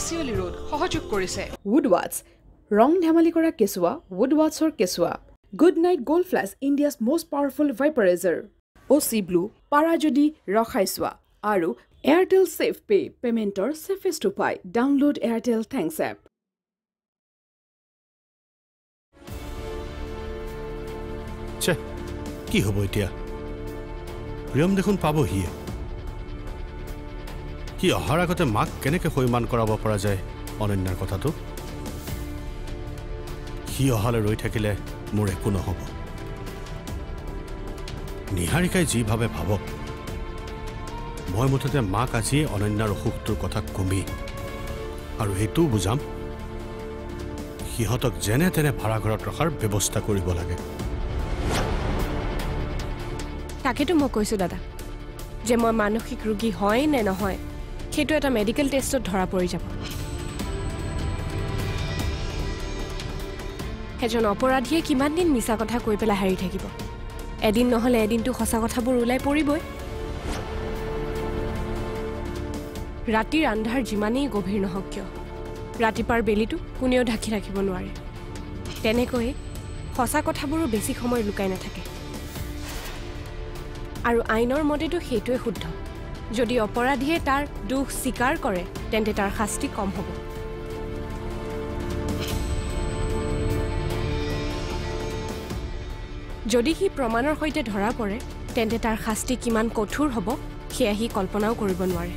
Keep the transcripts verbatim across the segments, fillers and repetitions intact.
চিয়লি road সহযোগ কৰিছে Woodwards ৰং ধেমালি কৰা কেঁচুৱা Woodwardsৰ কেঁচুৱা Good Night Gold Flash India's most powerful vaporizer O C Blue পাৰা যদি ৰখাইছোৱা আৰু Airtel Safe Pay পেমেন্টৰ safest উপায় ডাউনলোড Airtel Thanks app ছে কি হ'ব এতিয়া প্ৰিয়ম দেখোন পাবহি কি অহাৰ আগতে মাক কেনেকৈ সৈমান কৰাব পৰা যায় অনন্যাৰ কথাটো সি অহালৈ ৰৈ থাকিলে মোৰ একো নহ'ব নিহাৰিকাই যি ভাবে ভাবক মই মুঠতে মাক আজি অনন্যাৰ অসুখটোৰ কথা কমি আৰু এইটো বুজাম সিহঁতক যেনে তেনে ভাড়া ঘৰত ৰখাৰ ব্যৱস্থা কৰিব লাগে তাকেতো মই কৈছো দাদা যে মই মানসিক ৰোগী হয় নে নহয় সেইটো এটা মেডিকেল টেষ্টত ধৰা পৰি যাব এজন অপৰাধীয়ে কিমান দিন মিছা কথা কৈ পেলাই হাৰি থাকিব এদিন নহলে এদিনটো সঁচা কথাবোৰ ওলাই পৰিবই ৰাতিৰ আন্ধাৰ যিমানেই গভীৰ নহওক কিয় ৰাতিপাৰ বেলিটো কোনেও ঢাকি ৰাখিব নোৱাৰে তেনেকৈ সঁচা কথাবোৰো বেছি সময় লুকাই নাথাকে আৰু আইনৰ মতেতো সেইটোৱে শুদ্ধ যদি অপৰাধীয়ে তাৰ দুখ স্বীকাৰ কৰে তেন্তে তাৰ শাস্তি কম হ'ব যদি সি প্ৰমাণৰ সৈতে ধৰা পৰে তেন্তে তাৰ শাস্তি কিমান কঠোৰ হ'ব সেয়া সি কল্পনাও কৰিব নোৱাৰে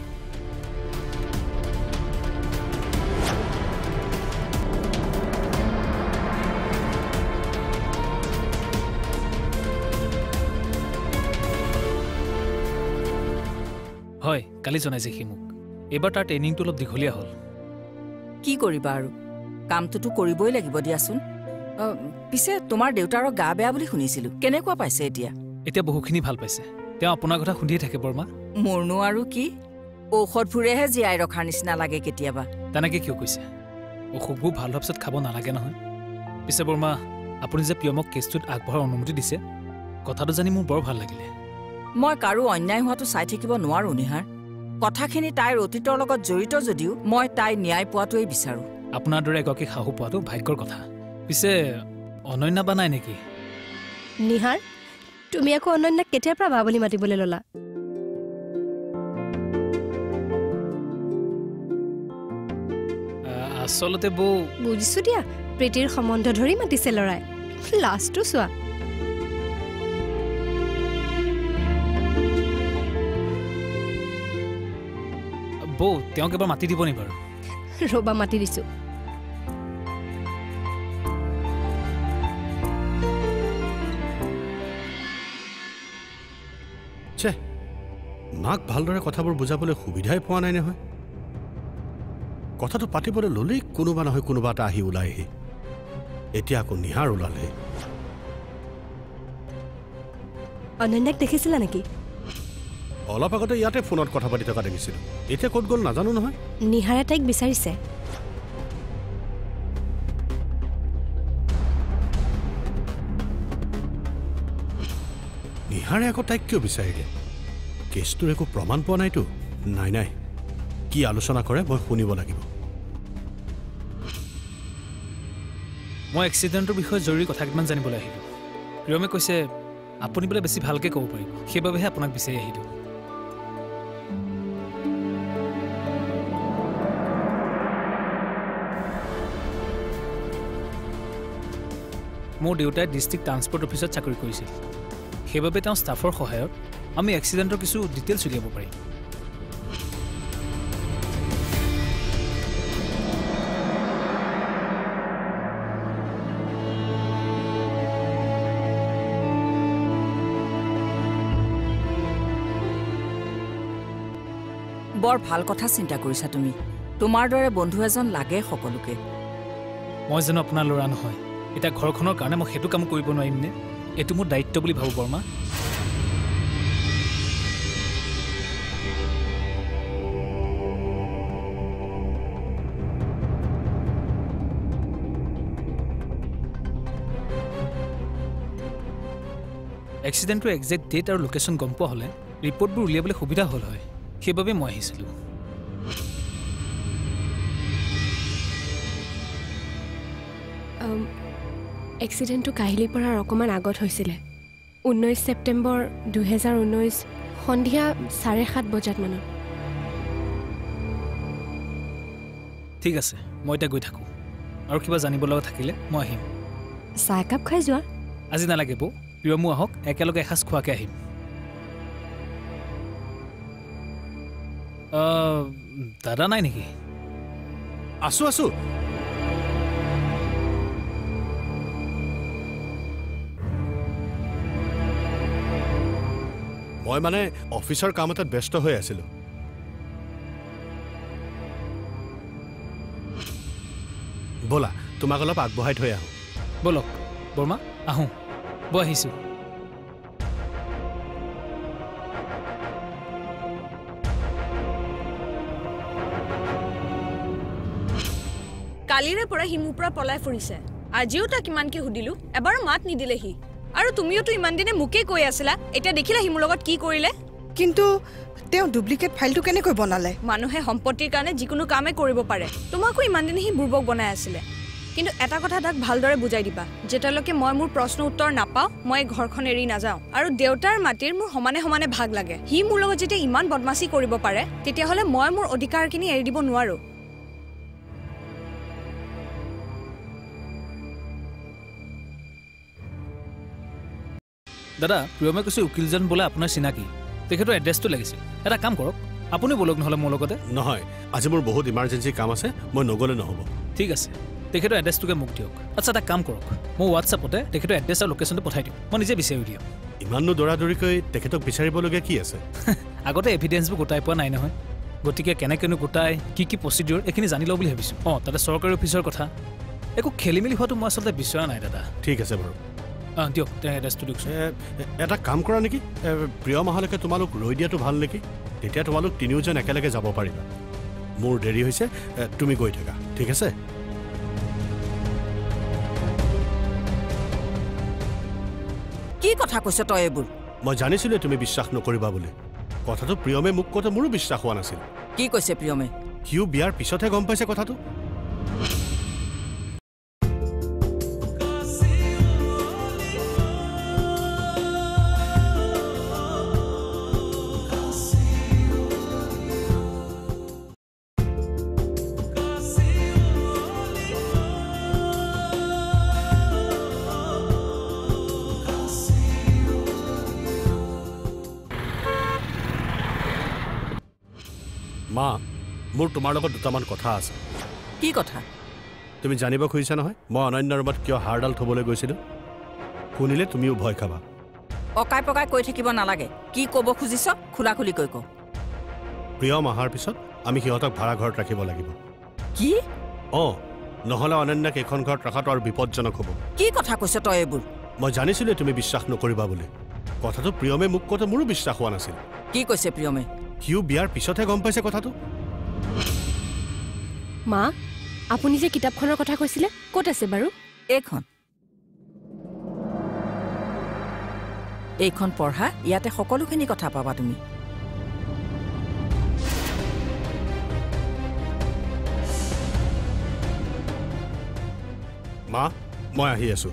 হয় কালি জনাইছে সি মোক এবাৰ তাৰ ট্ৰেইনিংটো অলপ দীঘলীয়া হ'ল কি কৰিবা আৰু কামটোতো কৰিবই লাগিব দিয়াচোন পিছে তোমাৰ দেউতাৰৰ গা বেয়া বুলি শুনিছিলো কেনেকুৱা পাইছে এতিয়া এতিয়া বহুখিনি ভাল পাইছে তেওঁ আপোনাৰ কথা শুনিয়ে থাকে বৰ্মা মোৰনো আৰু কি ঔষধবোৰেহে জীয়াই ৰখাৰ নিচিনা লাগে কেতিয়াবা তেনেকে কিয় কৈছে অসুখবোৰ ভাল হোৱাৰ পিছত খাব নালাগে নহয় পিছে বৰ্মা আপুনি যে প্ৰিয়মক কেছটোত আগবঢ়াৰ অনুমতি দিছে কথাটো জানি মোৰ বৰ ভাল লাগিলে মই কাৰো অন্যায় হোৱাটো চাই থাকিব নোৱাৰো নিহাৰ কথাখিনি তাইৰ অতীতৰ লগত জড়িত যদিও মই তাই ন্যায় পোৱাটোৱেই বিচাৰো আপোনাৰ দৰে এগৰাকী শাহু পোৱাটো ভাগ্যৰ কথা পিছে অনন্যা বা নাই নেকি নিহাৰ তুমি আকৌ অনন্যাক কেতিয়াৰ পৰা বা বুলি মাতিবলৈ ললা আচলতে বৌ বুজিছো দিয়া প্ৰীতিৰ সম্বন্ধ ধৰি মাতিছে লৰাই লাষ্টটো চোৱা বৌ তেওঁক এবাৰ মাতি দিব নি বাৰু ৰবা মাতি দিছো ছে মাক ভালদৰে কথাবোৰ বুজাবলৈ সুবিধাই পোৱা নাই নহয় কথাটো পাতিবলৈ ল'লেই কোনোবা নহয় কোনোবা এটা আহি ওলাইহি এতিয়া আকৌ নিহাৰ ওলালে অনন্যাক দেখিছিলা নেকি অলপ আগতে ইয়াতে ফোনত কথা পাতি থকা দেখিছিলো এতিয়া ক'ত গ'ল নাজানো নহয় নিহাৰে তাইক বিচাৰিছে নিহাৰে আকৌ তাইক কিয় বিচাৰিলে কেছটোৰ একো প্ৰমাণ পোৱা নাইতো নাই নাই কি আলোচনা কৰে মই শুনিব লাগিব মই এক্সিডেণ্টৰ বিষয়ে জৰুৰী কথা কিমান জানিবলৈ আহিলোঁ প্ৰিয়মে কৈছে আপুনি বোলে বেছি ভালকৈ ক'ব পাৰিব সেইবাবেহে আপোনাক বিচাৰি আহিলোঁ মোৰ দেউতাই ডিষ্ট্ৰিক্ট ট্ৰান্সপৰ্ট অফিচত চাকৰি কৰিছিল সেইবাবে তেওঁ ষ্টাফৰ সহায়ত আমি এক্সিডেণ্টৰ কিছু ডিটেইলছ উলিয়াব পাৰিম বৰ ভাল কথা চিন্তা কৰিছা তুমি তোমাৰ দৰে বন্ধু এজন লাগে সকলোকে মই জানো আপোনাৰ ল'ৰা নহয় এতিয়া ঘৰখনৰ কাৰণে মই সেইটো কাম কৰিব নোৱাৰিম নে এইটো মোৰ দায়িত্ব বুলি ভাবো বৰ্মা এক্সিডেণ্টৰ একজেক্ট ডেট আৰু লোকেশ্যন গম পোৱা হ'লে ৰিপৰ্টবোৰ উলিয়াবলৈ সুবিধা হ'ল হয় সেইবাবে মই আহিছিলোঁ এক্সিডেণ্টটো কাহিলীৰ পৰা অকণমান আগত হৈছিলে ঊনৈছ ছেপ্টেম্বৰ দুহেজাৰ ঊনৈছ সন্ধিয়া চাৰে সাত বজাত মানত ঠিক আছে মই এতিয়া গৈ থাকোঁ আৰু কিবা জানিব লগা থাকিলে মই আহিম চাহ একাপ খাই যোৱা আজি নালাগে বৌ প্ৰিয়মো আহক একেলগে এসাঁজ খোৱাকৈ আহিম দাদা নাই নেকি আছো আছো মই মানে অফিচৰ কাম এটাত ব্যস্ত হৈ আছিলোঁ ব'লা তোমাক অলপ আগবঢ়াই থৈ আহোঁ ব'লক বৰ্মা আহোঁ বৈ আহিছোঁ কালিৰে পৰা সি মোৰ পৰা পলাই ফুৰিছে আজিও তাক ইমানকে সুধিলো এবাৰ মাত নিদিলে সি আৰু তুমিওতো ইমান দিনে মোকে কৈ আছিলা এতিয়া দেখিলা সি মোৰ লগত কি কৰিলে কিন্তু তেওঁ ডুপ্লিকেট ফাইলটো কেনেকৈ বনালে মানুহে সম্পত্তিৰ কাৰণে যিকোনো কামে কৰিব পাৰে তোমাকো ইমান দিনে সি বুৰ্বক বনাই আছিলে কিন্তু এটা কথা তাক ভালদৰে বুজাই দিবা যেতিয়ালৈকে মই মোৰ প্ৰশ্ন উত্তৰ নাপাওঁ মই ঘৰখন এৰি নাযাওঁ আৰু দেউতাৰ মাটিৰ মোৰ সমানে সমানে ভাগ লাগে সি মোৰ লগত যেতিয়া ইমান বদমাচি কৰিব পাৰে তেতিয়াহ'লে মই মোৰ অধিকাৰখিনি এৰি দিব নোৱাৰো দাদা প্ৰিয়মে কৈছে উকিলজন বোলে আপোনাৰ চিনাকি তেখেতৰ এড্ৰেছটো লাগিছিল এটা কাম কৰক আপুনি বলক নহ'লে মোৰ লগতে নহয় আজি মোৰ বহুত ইমাৰ্জেঞ্চি কাম আছে মই নগ'লে নহ'ব ঠিক আছে তেখেতৰ এড্ৰেছটোকে মোক দিয়ক আচ্ছা এটা কাম কৰক মই হোৱাটছআপতে তেখেতৰ এড্ৰেছ আৰু লোকেশ্যনটো পঠাই দিম মই নিজে বিচাৰি দিম ইমানো দৌৰাদৌৰিকৈ তেখেতক বিচাৰিবলগীয়া কি আছে আগতে এভিডেঞ্চবোৰ গোটাই পোৱা নাই নহয় গতিকে কেনেকৈনো গোটাই কি কি প্ৰচিডিউৰ এইখিনি জানি লওঁ বুলি ভাবিছোঁ অঁ তাতে চৰকাৰী অফিচৰ কথা একো খেলি মেলি হোৱাটো মই আচলতে বিচৰা নাই দাদা ঠিক আছে বাৰু অঁ দিয়ক তেওঁ এড্ৰেছটো দিয়কচোন এটা কাম কৰা নেকি প্ৰিয় মাহলৈকে তোমালোক ৰৈ দিয়াটো ভাল নেকি তেতিয়া তোমালোক তিনিওজন একেলগে যাব পাৰিবা মোৰ দেৰি হৈছে তুমি গৈ থাকা ঠিক আছে কি কথা কৈছ তই এইবোৰ মই জানিছিলোঁ তুমি বিশ্বাস নকৰিবা বুলি কথাটো প্ৰিয়মে মোক কওঁতে মোৰো বিশ্বাস হোৱা নাছিল কি কৈছে প্ৰিয়মে সিও বিয়াৰ পিছতহে গম পাইছে কথাটো মা মোৰ তোমাৰ লগত দুটামান কথা আছে কি কথা তুমি জানিব খুজিছা নহয় মই অনন্য ৰুমত কিয় হাড়ডাল থ'বলৈ গৈছিলোঁ শুনিলে তুমিও ভয় খাবা অকাই পকাই কৈ থাকিব নালাগে কি ক'ব খুজিছ খোলা খুলি কৈ কওঁ প্ৰিয়ম অহাৰ পিছত আমি সিহঁতক ভাড়া ঘৰত ৰাখিব লাগিব কি অঁ নহ'লে অনন্যাক এইখন ঘৰত ৰখাটো আৰু বিপদজনক হ'ব কি কথা কৈছ তই এইবোৰ মই জানিছিলোঁ তুমি বিশ্বাস নকৰিবা বুলি কথাটো প্ৰিয়মে মোক কওঁতে মোৰো বিশ্বাস হোৱা নাছিল কি কৈছে প্ৰিয়মে সিও বিয়াৰ পিছতহে গম পাইছে কথাটো মা আপুনি যে কিতাপখনৰ কথা কৈছিলে ক'ত আছে বাৰু এইখন এইখন পঢ়া ইয়াতে সকলোখিনি কথা পাবা তুমি মা মই আহি আছোঁ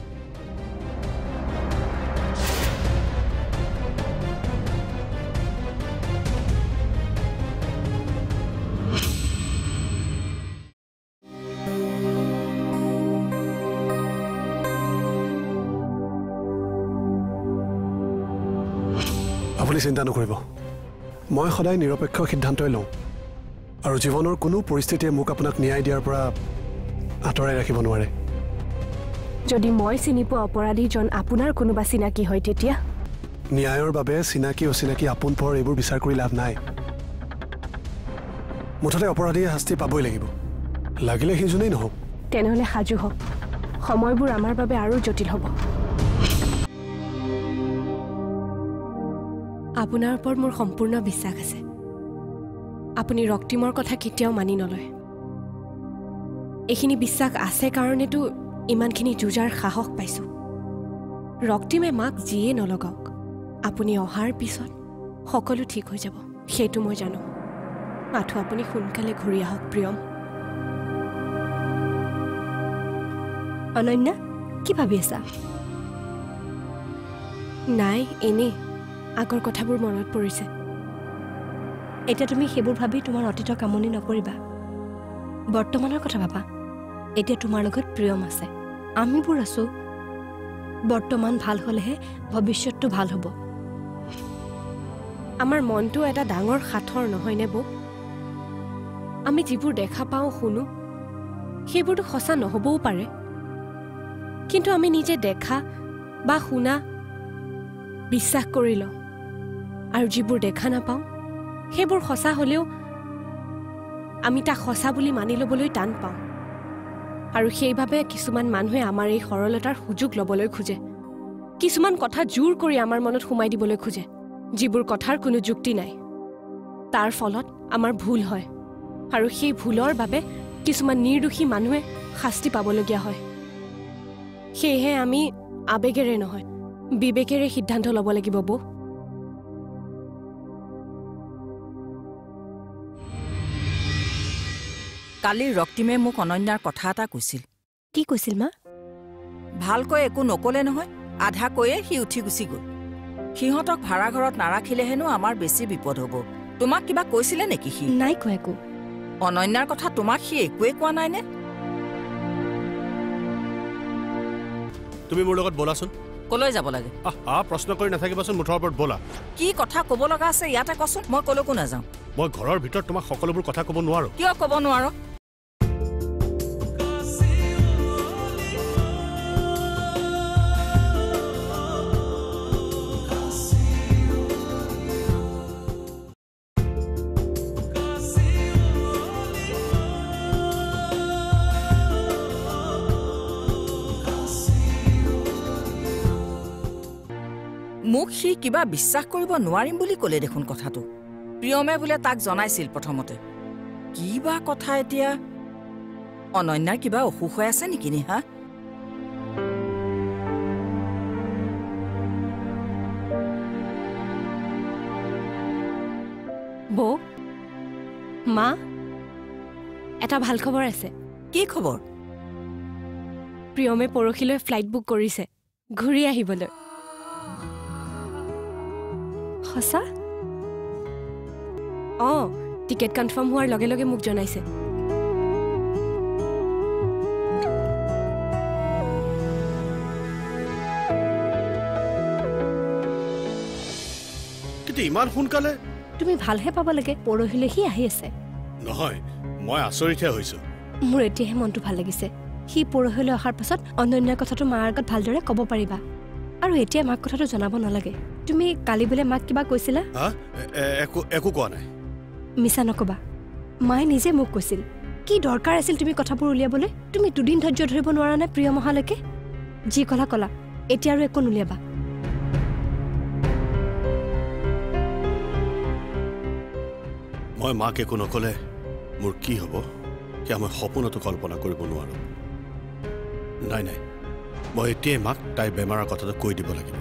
আপুনি চিন্তা নকৰিব মই সদায় নিৰপেক্ষ সিদ্ধান্তই লওঁ আৰু জীৱনৰ কোনো পৰিস্থিতিয়ে মোক আপোনাক ন্যায় দিয়াৰ পৰা আঁতৰাই ৰাখিব নোৱাৰে যদি মই চিনি পোৱা অপৰাধীজন আপোনাৰ কোনোবা চিনাকি হয় তেতিয়া ন্যায়ৰ বাবে চিনাকি অচিনাকি আপোন পৰ এইবোৰ বিচাৰ কৰি লাভ নাই মুঠতে অপৰাধীয়ে শাস্তি পাবই লাগিব লাগিলে সিজনেই নহওক তেনেহ'লে সাজু হওক সময়বোৰ আমাৰ বাবে আৰু জটিল হ'ব আপোনাৰ ওপৰত মোৰ সম্পূৰ্ণ বিশ্বাস আছে আপুনি ৰক্তিমৰ কথা কেতিয়াও মানি নলয় এইখিনি বিশ্বাস আছে কাৰণেতো ইমানখিনি যুঁজাৰ সাহস পাইছোঁ ৰক্তিমে মাক যিয়ে নলগাওক আপুনি অহাৰ পিছত সকলো ঠিক হৈ যাব সেইটো মই জানো মাথো আপুনি সোনকালে ঘূৰি আহক প্ৰিয়ম অনন্যা কি ভাবি আছা নাই এনেই আগৰ কথাবোৰ মনত পৰিছে এতিয়া তুমি সেইবোৰ ভাবি তোমাৰ অতীতৰ কামনি নকৰিবা বৰ্তমানৰ কথা ভাবা এতিয়া তোমাৰ লগত প্ৰিয়ম আছে আমিবোৰ আছো বৰ্তমান ভাল হলেহে ভৱিষ্যতটো ভাল হ'ব আমাৰ মনটো এটা ডাঙৰ সাথৰ নহয় নে বৌ আমি যিবোৰ দেখা পাওঁ শুনো সেইবোৰতো সঁচা নহবও পাৰে কিন্তু আমি নিজে দেখা বা শুনা বিশ্বাস কৰি লওঁ আৰু যিবোৰ দেখা নাপাওঁ সেইবোৰ সঁচা হলেও আমি তাক সঁচা বুলি মানি ল'বলৈ টান পাওঁ আৰু সেইবাবে কিছুমান মানুহে আমাৰ এই সৰলতাৰ সুযোগ ল'বলৈ খোজে কিছুমান কথা জোৰ কৰি আমাৰ মনত সোমাই দিবলৈ খোজে যিবোৰ কথাৰ কোনো যুক্তি নাই তাৰ ফলত আমাৰ ভুল হয় আৰু সেই ভুলৰ বাবে কিছুমান নিৰ্দোষী মানুহে শাস্তি পাবলগীয়া হয় সেয়েহে আমি আবেগেৰে নহয় বিবেকেৰে সিদ্ধান্ত ল'ব লাগিব বৌ কালি ৰক্তিমে মোক অনন্যাৰ কথা এটা কৈছিল কি কৈছিল মা ভালকৈ একো নকলে নহয় আধা কৈয়ে সি উঠি গুচি গ'ল সিহঁতক ভাড়া ঘৰত নাৰাখিলে হেনো আমাৰ বেছি বিপদ হ'ব তোমাক কিবা কৈছিলে নেকি সি নাই কোৱা একো অনন্যাৰ কথা তোমাক সি একোৱে কোৱা নাই নে তুমি মোৰ লগত বলাচোন কলৈ যাব লাগে আহ প্ৰশ্ন কৰি নাথাকিবাচোন মুঠৰ ওপৰত বলা কি কথা ক'ব লগা আছে ইয়াতে কচোন মই কলৈকো নাযাওঁ মই ঘৰৰ ভিতৰত তোমাক সকলোবোৰ কথা ক'ব নোৱাৰো কিয় ক'ব নোৱাৰো মোক সি কিবা বিশ্বাস কৰিব নোৱাৰিম বুলি ক'লে দেখোন কথাটো প্ৰিয়মে বোলে তাক জনাইছিল প্ৰথমতে কি বা কথা এতিয়া অনন্যাৰ কিবা অসুখ হৈ আছে নেকি নিহা বৌ মা এটা ভাল খবৰ আছে কি খবৰ প্ৰিয়মে পৰহিলৈ ফ্লাইট বুক কৰিছে ঘূৰি আহিবলৈ সঁচা অঁ টিকেট কনফাৰ্ম হোৱাৰ লগে লগে মোক জনাইছে কিন্তু ইমান সোনকালে তুমি ভালহে পাব লাগে পৰহিলৈ সি আহি আছে নহয় মই আচৰিতহে হৈছো মোৰ এতিয়াহে মনটো ভাল লাগিছে সি পৰহিলৈ অহাৰ পাছত অনন্যাৰ কথাটো মাৰ আগত ভালদৰে ক'ব পাৰিবা আৰু এতিয়া মাক কথাটো জনাব নালাগে তুমি কালি বোলে মাক কিবা কৈছিলা একো একো কোৱা নাই মিছা নকবা মায়ে নিজে মোক কৈছিল কি দৰকাৰ আছিল তুমি কথাবোৰ উলিয়াবলৈ তুমি দুদিন ধৈৰ্য ধৰিব নোৱাৰা নে প্ৰিয় মহালৈকে যি কলা কলা এতিয়া আৰু একো নুলিয়াবা মই মাক একো নকলে মোৰ কি হ'ব সেয়া মই সপোনতো কল্পনা কৰিব নোৱাৰো নাই নাই মই এতিয়াই মাক তাই বেমাৰৰ কথাটো কৈ দিব লাগিব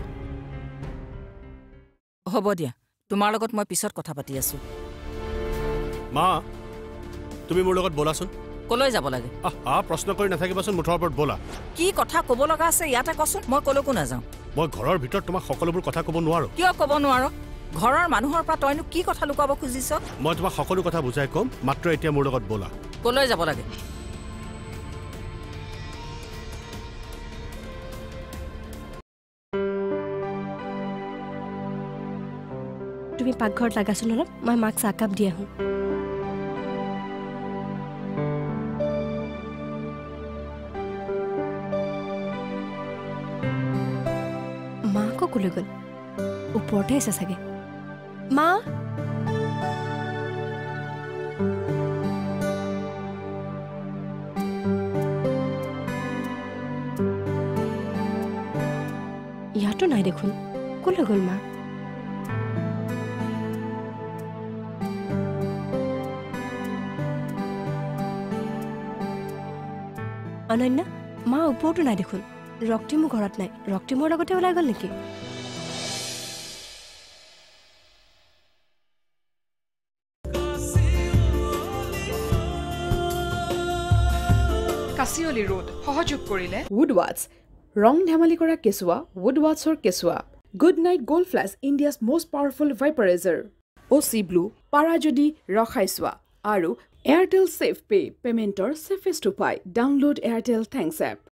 হ'ব দিয়া তোমাৰ লগত মই পিছত কথা পাতি আছো মা তুমি মোৰ লগত বলাচোন কলৈ যাব লাগে আহ প্ৰশ্ন কৰি নাথাকিবাচোন মুঠৰ ওপৰত বলা কি কথা ক'ব লগা আছে ইয়াতে কচোন মই কলৈকো নাযাওঁ মই ঘৰৰ ভিতৰত তোমাক সকলোবোৰ কথা ক'ব নোৱাৰো কিয় ক'ব নোৱাৰো ঘৰৰ মানুহৰ পৰা তইনো কি কথা লুকাব খুজিছ মই তোমাক সকলো কথা বুজাই ক'ম মাত্ৰ এতিয়া মোৰ লগত বলা কলৈ যাব লাগে তুমি পাকঘৰত লাগাচোন অলপ মই মাক চাহকাপ দি আহোঁ মা আকৌ কলৈ গ'ল ওপৰতে আছে চাগে মা ইয়াতো নাই দেখোন কলৈ গ'ল মা অনন্যা মা ওপৰতো নাই দেখোন ৰক্তিমো ঘৰত নাই ৰক্তিমৰ লগতে ওলাই গ'ল নেকি কাচিয়লি ৰোড সহযোগ কৰিলে উডৱাটছ ৰং ধেমালি কৰা কেঁচুৱা উডৱাটছৰ কেঁচুৱা Good Knight Gold Flash India's most powerful vaporiser অ' চি ব্লু পাৰা যদি ৰখাই চোৱা আৰু এয়াৰটেল ছেফ পে' পে'মেণ্টৰ ছেফেষ্ট উপায় ডাউনলোড এয়াৰটেল থেংকছ এপ